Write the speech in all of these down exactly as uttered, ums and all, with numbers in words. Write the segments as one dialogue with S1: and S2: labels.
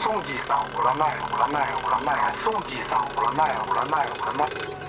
S1: 宋记上，我的妈呀，我的妈呀，我的妈呀，宋记上，我的妈呀，我的妈呀，我的妈呀。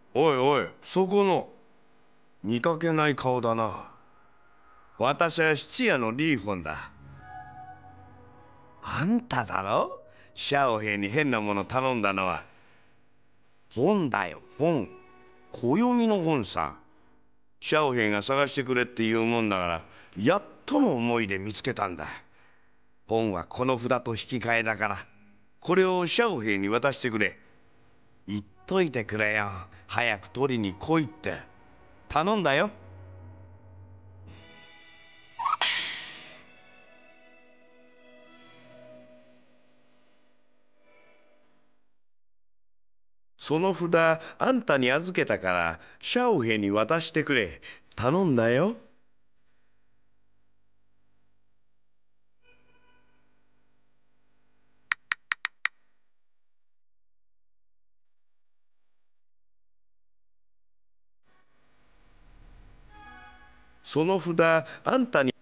S2: おいおい、そこの見かけない顔だな。私は質屋のリーフォンだ。あんただろ、シャオヘイに変なもの頼んだのは。本だよ、本。暦の本さ。シャオヘイが探してくれって言うもんだから、やっとの思いで見つけたんだ。本はこの札と引き換えだから、これをシャオヘイに渡してくれ。言っといてくれよ。早く取りに来いって。頼んだよ。その札あんたに預けたからシャオヘイに渡してくれ。頼んだよ。その札あんたに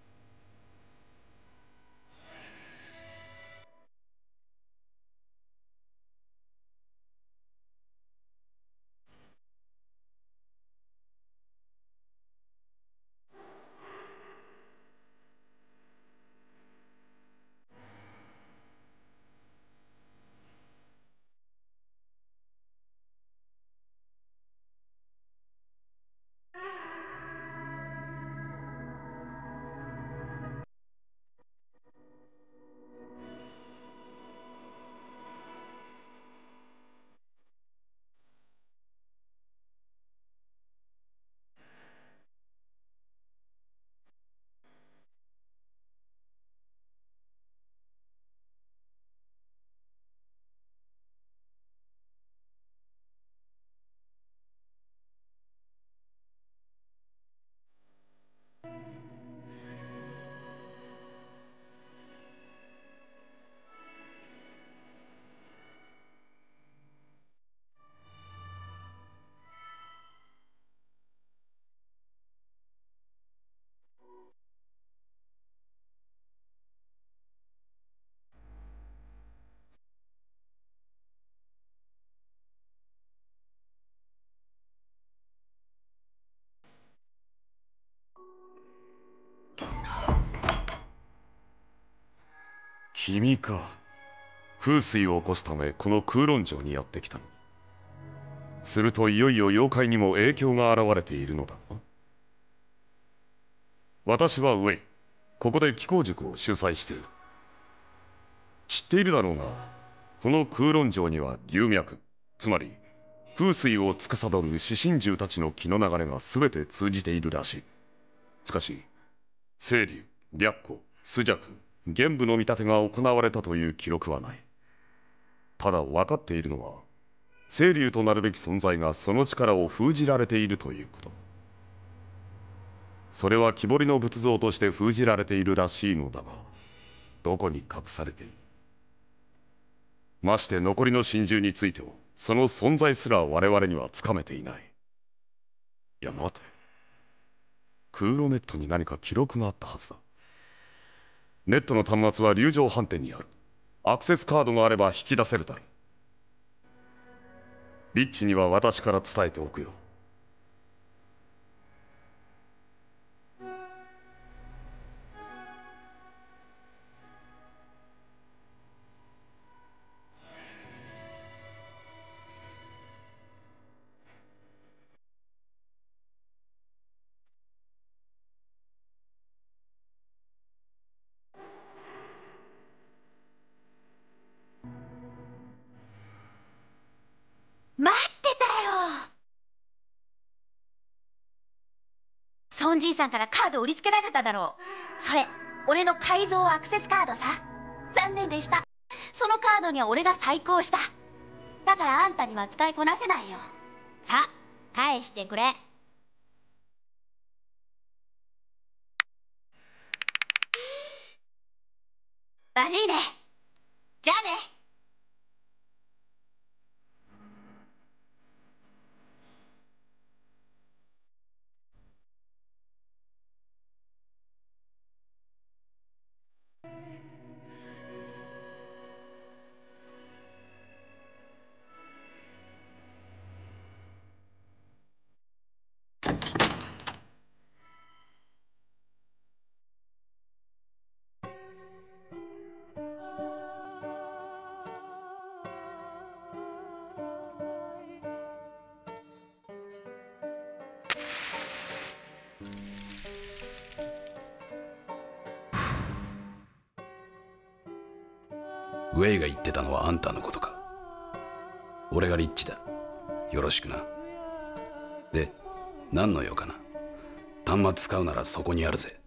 S3: 君か。風水を起こすためこの空論城にやってきたの。するといよいよ妖怪にも影響が現れているのだな。私はウェイ。ここで気候塾を主催している。知っているだろうが、この空論城には龍脈、つまり風水を司る四神獣たちの気の流れが全て通じているらしい。しかし青龍、白虎、朱雀、玄武の見立てが行われたという記録はない。ただ分かっているのは、青龍となるべき存在がその力を封じられているということ。それは木彫りの仏像として封じられているらしいのだが、どこに隠されている。まして残りの神獣についても、その存在すら我々にはつかめていない。いや待て、空路ネットに何か記録があったはずだ。ネットの端末は流浄飯店にある。アクセスカードがあれば引き出せるだろう。リッチには私から伝えておくよ。
S4: 待ってたよ。孫じいさんからカード売りつけられただろう。それ俺の改造アクセスカードさ。残念でした。そのカードには俺が再興した。だからあんたには使いこなせないよ。さあ返してくれ。悪いね。じゃあね。
S5: ウェイが言ってたのはあんたのことか。俺がリッチだ。よろしくな。で、何の用かな。端末使うならそこにあるぜ。